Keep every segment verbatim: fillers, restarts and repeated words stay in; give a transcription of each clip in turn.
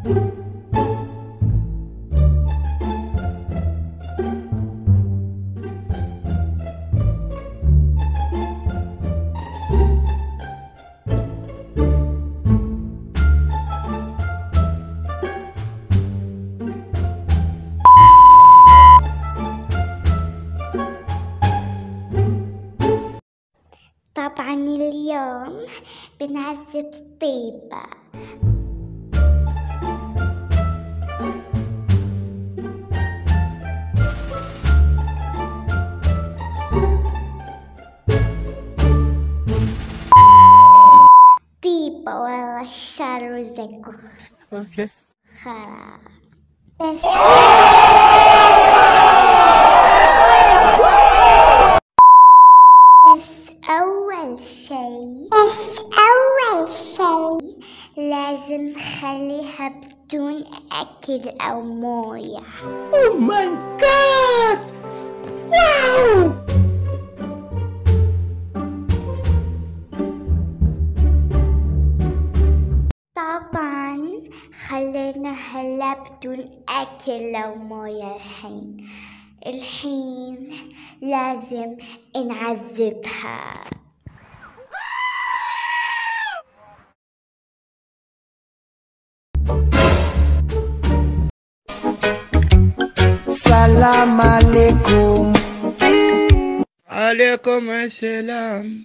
طبعا اليوم بنعذب طيبة. طيبة والله الشر زكوخ. اوكي خرا بس بس أول شي بس أول شي لازم نخليها بدون أكل أو موية. Oh my god! Wow! طبعا خلينا هلا بدون أكل أو موية. الحين الحين لازم نعذبها. السلام عليكم. عليكم السلام.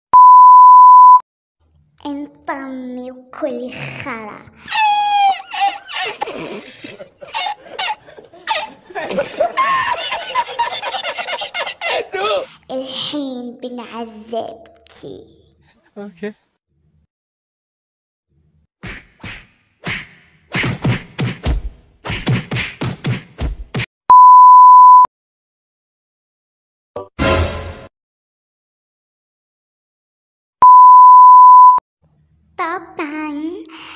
انطمي وكل خرا. الحين بنعذبكي. اوكي طبعا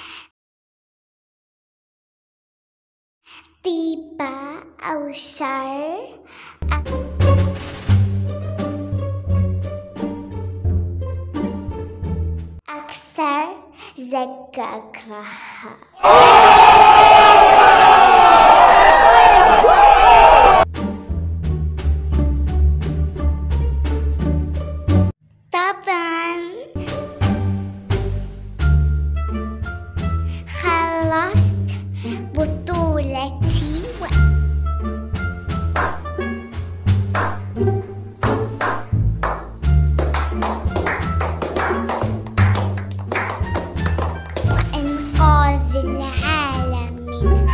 طيبة أو شر أكثر زكاكها. طبعا خلصت بطولتي و... وإنقاذ العالم من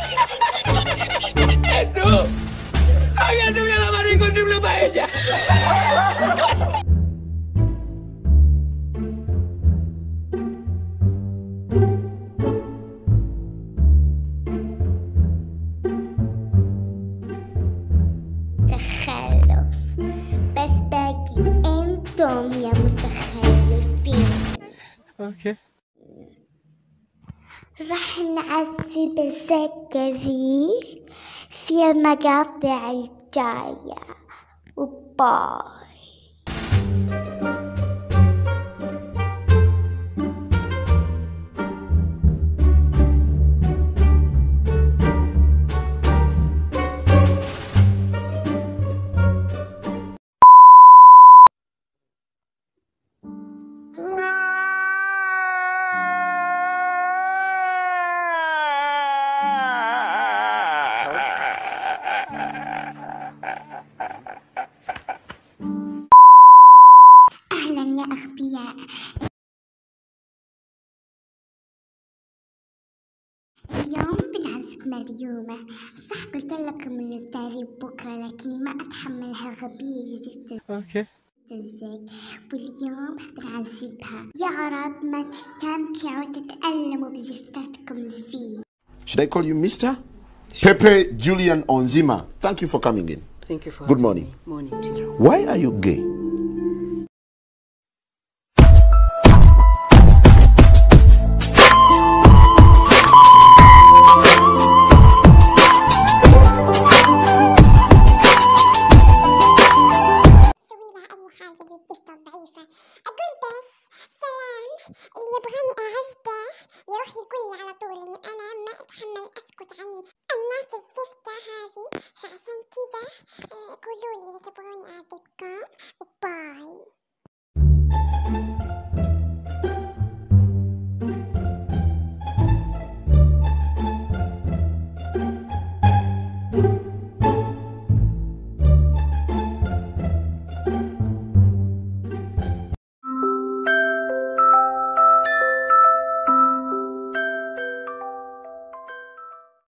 تخلف. بس باقي انتم يا متخلفين. اوكي رح نعذب الزكة ذي في المقاطع الجاية. وباي. أهلا يا أغبياء. اليوم بنعذب مريومة. صح قلت لكم إنه التعذيب بكرة لكني ما أتحمل هالغبية زفت اوكي الزك. واليوم بنعذبها. يا رب ما تستمتعوا وتتألموا بزفتاتكم ذي. Should I call you Mister? Pepe Julian Onzima, thank you for coming in. Thank you for Good morning. me. Morning to you. Why are you gay? أقول بس سلام اللي يبغاني أعذبه يروح يقول لي على طول إنه أنا ما أتحمل أسكت عن الناس الزفتة هذه، فعشان كذا قولوا لي إذا تبغوني أعذبكم. وباي.